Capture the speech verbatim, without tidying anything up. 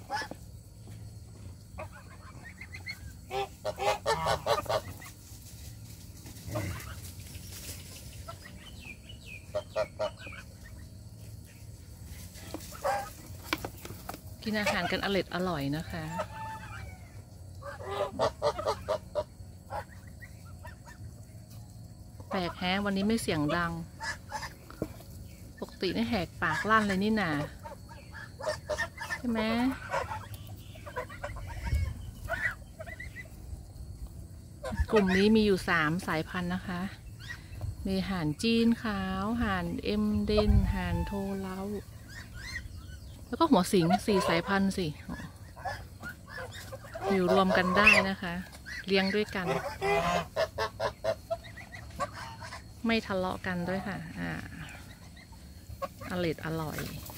กินอาหารกันอร่อยอร่อยนะคะแปลกแฮะวันนี้ไม่เสียงดังปกตินี่แหกปากลั่นเลยนี่นาใช่ไหมกลุ่มนี้มีอยู่สามสายพันธุ์นะคะมีห่านจีนขาวห่านเอ็มเดนห่านโทเล้าแล้วก็หัวสิงสี่สายพันธุ์สิอยู่รวมกันได้นะคะเลี้ยงด้วยกันไม่ทะเลาะกันด้วยค่ะอ่าอร่อยอร่อย